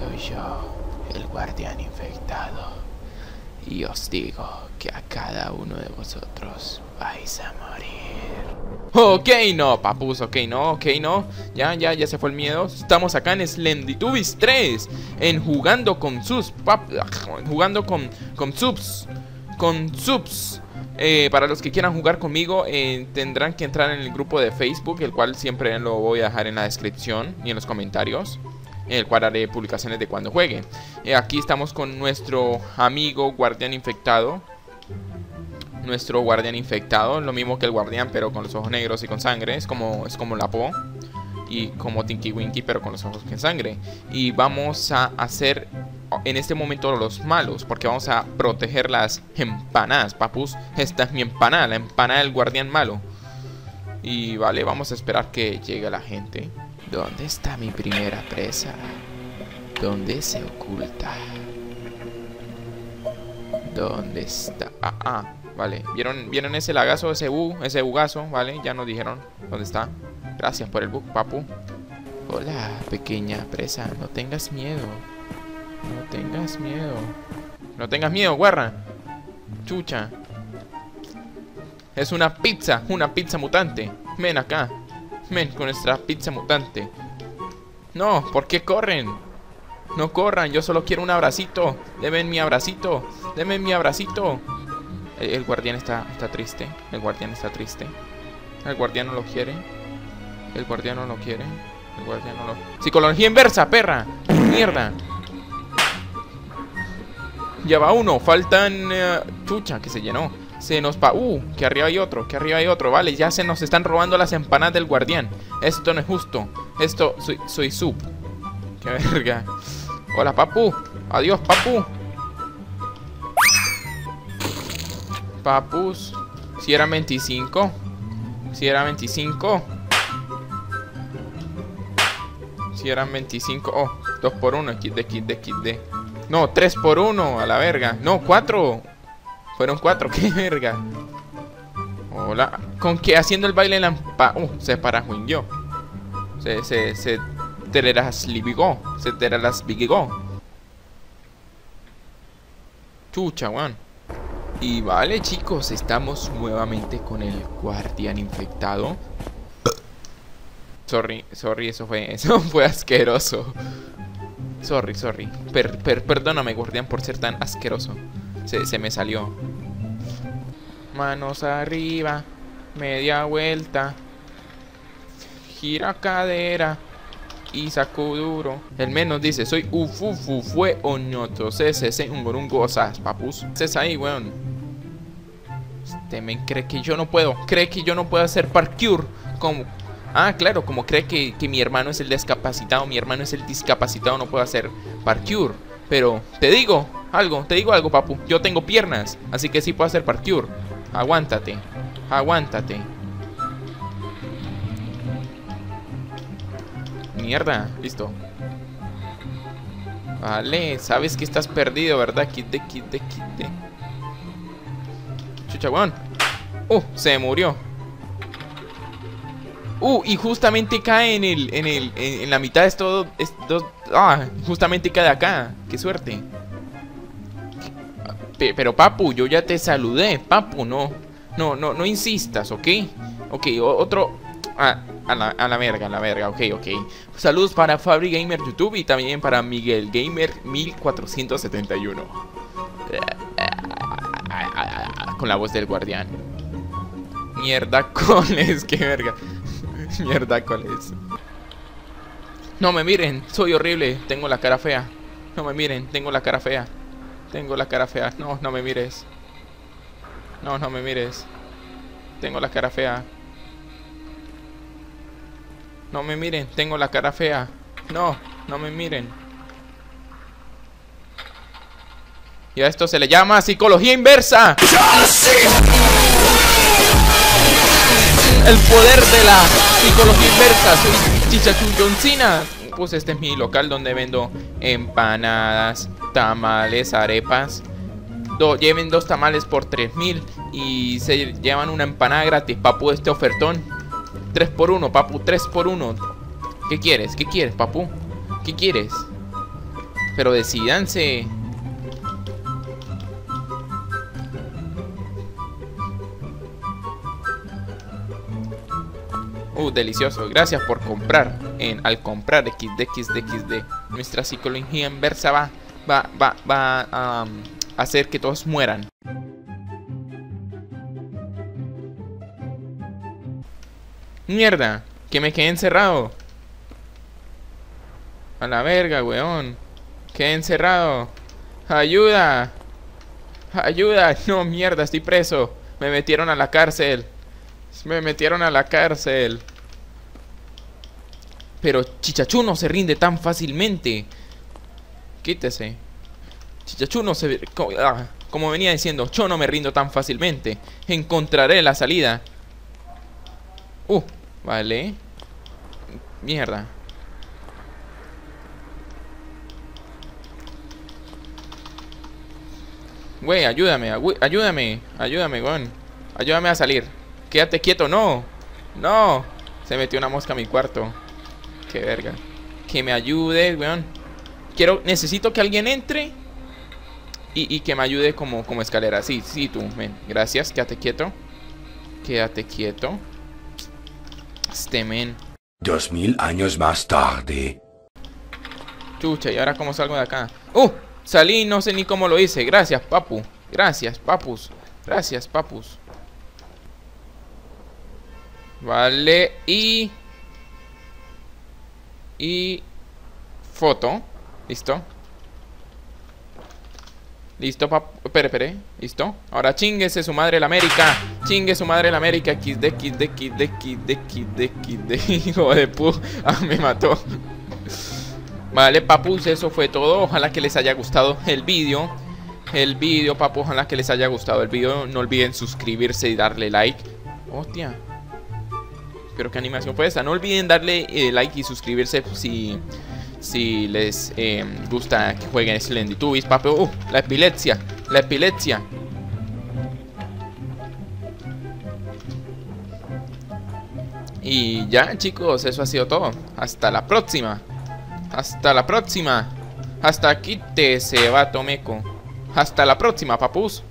soy yo, el guardián infectado. Y os digo que a cada uno de vosotros vais a morir. Ok, no, papus, ok, no. Ya se fue el miedo. Estamos acá en Slendytubbies 3. En jugando con subs. Jugando con subs. Con subs. Para los que quieran jugar conmigo, tendrán que entrar en el grupo de Facebook, el cual siempre lo voy a dejar en la descripción y en los comentarios, en el cual haré publicaciones de cuando juegue. Aquí estamos con nuestro amigo guardián infectado. Nuestro guardián infectado, lo mismo que el guardián, pero con los ojos negros y con sangre. Es como la Po y como Tinky Winky, pero con los ojos con sangre. Y vamos a hacer en este momento los malos, porque vamos a proteger las empanadas, papus. Esta es mi empanada, la empanada del guardián malo. Y vale, vamos a esperar que llegue la gente. ¿Dónde está mi primera presa? ¿Dónde se oculta? ¿Dónde está? Vale, ¿vieron ese lagazo, ese bugazo? Vale, ya nos dijeron dónde está. Gracias por el bug, papu. Hola, pequeña presa, no tengas miedo. No tengas miedo. No tengas miedo, guarra. Chucha. Es una pizza mutante. Ven acá. Ven con nuestra pizza mutante. No, ¿por qué corren? No corran, yo solo quiero un abracito. Denme mi abracito. Denme mi abracito. El guardián está triste. El guardián está triste. El guardián no lo quiere. El guardián no lo quiere. El guardián no lo... Psicología inversa, perra. Mierda. Ya va uno. Faltan... chucha, que se llenó. Se nos va... que arriba hay otro. Que arriba hay otro. Vale, ya se nos están robando las empanadas del guardián. Esto no es justo. Esto... Soy sub. Qué verga. Hola, papu. Adiós, papu. Papus. Si eran 25. Si eran 25. Si eran 25. Oh, 2 por 1. XD. No, 3 por 1. A la verga. No, 4. Fueron 4. Qué verga. Hola. ¿Con qué? Haciendo el baile en la... se parajuingió. Se tererasligó. Se tererasligó. Chucha, weón. Y vale, chicos, estamos nuevamente con el guardián infectado. Sorry, eso fue asqueroso. Sorry. Perdóname, guardián, por ser tan asqueroso. Se me salió. Manos arriba, media vuelta, gira cadera y saco duro. El menos dice, soy ufufu, fue oñoto, un gorungosas, papus. Es ahí, weón. Este men cree que yo no puedo. Cree que yo no puedo hacer parkour. Como... claro, como cree que mi hermano es el discapacitado. Mi hermano es el discapacitado, no puedo hacer parkour. Pero te digo algo, papu. Yo tengo piernas, así que sí puedo hacer parkour. Aguántate. Mierda, listo. Vale, sabes que estás perdido, ¿verdad? Quite. Chucha, weón. Se murió. Y justamente cae en la mitad de estos dos. Justamente cae de acá. Qué suerte. Pero papu, yo ya te saludé, papu, no insistas, ¿ok? Ok, otro. A la verga, ok. Saludos para Fabri Gamer YouTube y también para Miguel Gamer 1471. Con la voz del guardián. Mierda coles, qué verga. Mierda coles. No me miren, soy horrible, tengo la cara fea. No me miren, tengo la cara fea. No me mires. No me mires. Tengo la cara fea. No me miren, tengo la cara fea. No me miren. Y a esto se le llama psicología inversa. El poder de la psicología inversa. Soy Chichachuyoncina. Pues este es mi local donde vendo empanadas, tamales, arepas. Lleven 2 tamales por 3.000 y se llevan una empanada gratis, papu, este ofertón. 3 por 1, papu, 3 por 1. ¿Qué quieres, papu? ¿Qué quieres? Pero decídanse. Delicioso. Gracias por comprar. Al comprar XD. Nuestra psicología inversa va a hacer que todos mueran. Mierda, que me quedé encerrado. A la verga, weón. Quedé encerrado. Ayuda. Ayuda. No, mierda, estoy preso. Me metieron a la cárcel. Me metieron a la cárcel. Pero Chichachú no se rinde tan fácilmente. Quítese. Chichachú no se... Como venía diciendo, yo no me rindo tan fácilmente. Encontraré la salida. Vale. Mierda. Güey, ayúdame, ayúdame, weón. Ayúdame a salir. Quédate quieto, no. No. Se metió una mosca a mi cuarto. Qué verga. Que me ayude, weón. Necesito que alguien entre y que me ayude como escalera. Sí, tú, ven. Gracias, quédate quieto. Quédate quieto. Men. 2000 años más tarde. Chucha, ¿y ahora cómo salgo de acá? Salí, no sé ni cómo lo hice. Gracias, papu. Gracias, papus. Gracias, papus. Vale, y foto. Listo. Listo, papu. Espere. Listo. Ahora chinguese su madre la América. Chingue su madre la América. XD. Hijo de pu. Me mató. Vale, papus, eso fue todo. Ojalá que les haya gustado el vídeo. Papu, ojalá que les haya gustado el vídeo. No olviden suscribirse y darle like. Hostia. Pero qué animación fue esta. No olviden darle like y suscribirse si les gusta que jueguen Slendytubbies, papu. La epilepsia. Y ya, chicos, eso ha sido todo. Hasta la próxima. Hasta aquí te se va Tomeco. Hasta la próxima, papus.